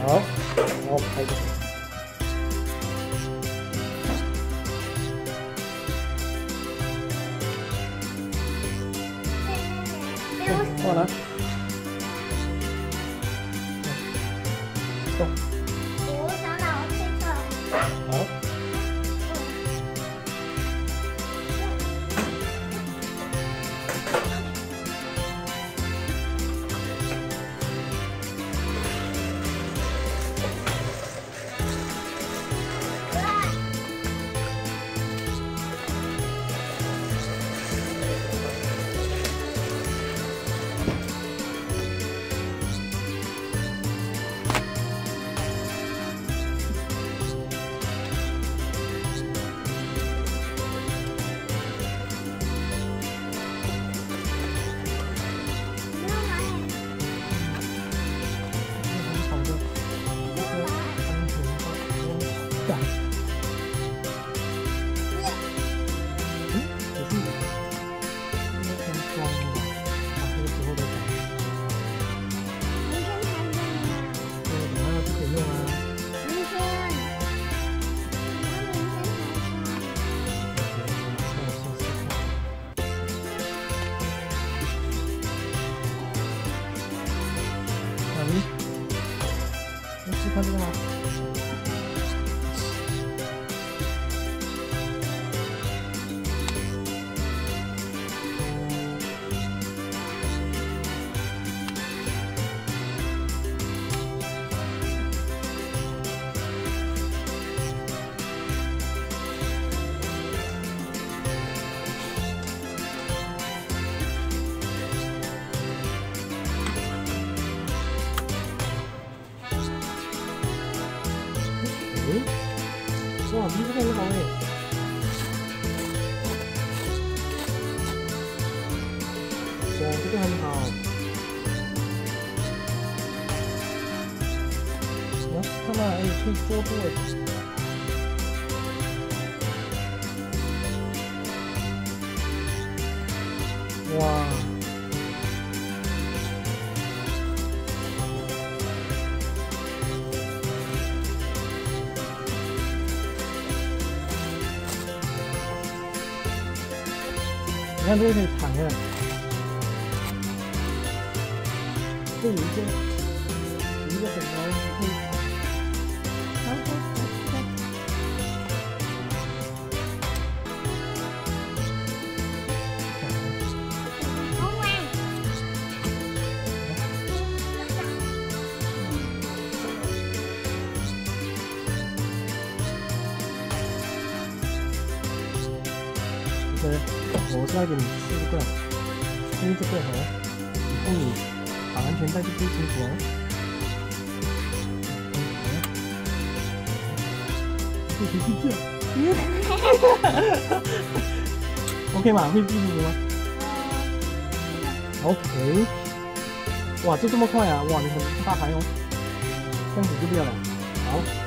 好，然后拍一个。过来。动。 我想把我推测。 好。你试看这个吗？哇，你这个很好哎！哇，这个很好。哇，看到哎，可以捉住哎。哇！你看这个可以躺下来，这有一个很高，可以躺。我是要给你试这个，因为这个以后你绑安全带就不清楚哦。会睡觉。OK 吗？会不舒服吗？OK。哇，就这么快啊！哇，你很大牌哦，这样子就不要了。好。